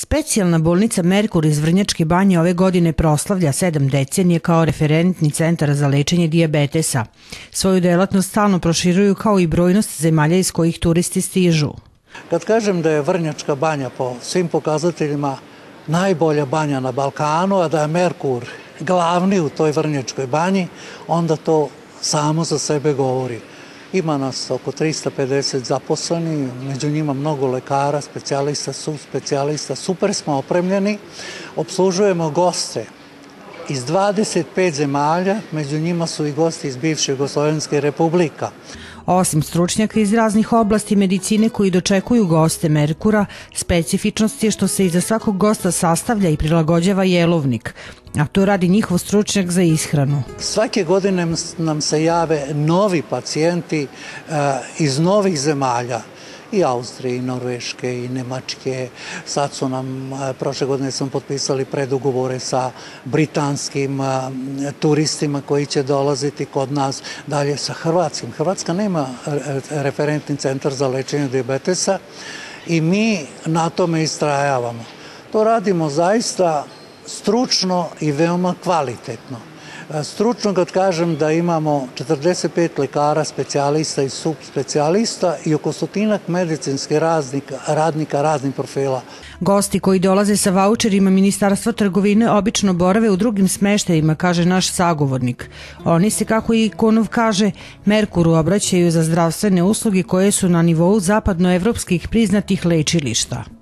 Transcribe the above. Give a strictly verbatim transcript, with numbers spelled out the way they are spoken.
Specijalna bolnica Merkur iz Vrnjačke Banje ove godine proslavlja sedam decenije kao referentni centar za lečenje dijabetesa. Svoju delatnost stalno proširuju kao i brojnost zemalja iz kojih turisti stižu. Kad kažem da je Vrnjačka Banja po svim pokazateljima najbolja banja na Balkanu, a da je Merkur glavni u toj Vrnjačkoj Banji, onda to samo za sebe govori. Ima nas oko tristo pedeset zaposleni, među njima mnogo lekara, specijalista, subspecijalista, super smo opremljeni, obslužujemo goste iz dvadeset pet zemalja, među njima su i gosti iz bivše Jugoslovenske republika. Osim stručnjaka iz raznih oblasti medicine koji dočekuju goste Merkura, specifičnost je što se iza svakog gosta sastavlja i prilagođava jelovnik, a to radi njihov stručnjak za ishranu. Svake godine nam se jave novi pacijenti uh, iz novih zemalja, i Austrije, i Norveške, i Nemačke. Sad su nam, prošle godine smo potpisali predugovore sa britanskim turistima koji će dolaziti kod nas, dalje sa hrvatskim. Hrvatska nema referentni centar za lečenje dijabetesa i mi na tome istrajavamo. To radimo zaista stručno i veoma kvalitetno. Stručno kad kažem da imamo četrdeset pet lekara, specijalista i subspecijalista i oko stotinak medicinskih radnika raznih profila. Gosti koji dolaze sa vaučerima Ministarstva trgovine obično borave u drugim smeštajima, kaže naš sagovornik. Oni se, kako i Konov kaže, Merkuru obraćaju za zdravstvene usluge koje su na nivou zapadnoevropskih priznatih lečilišta.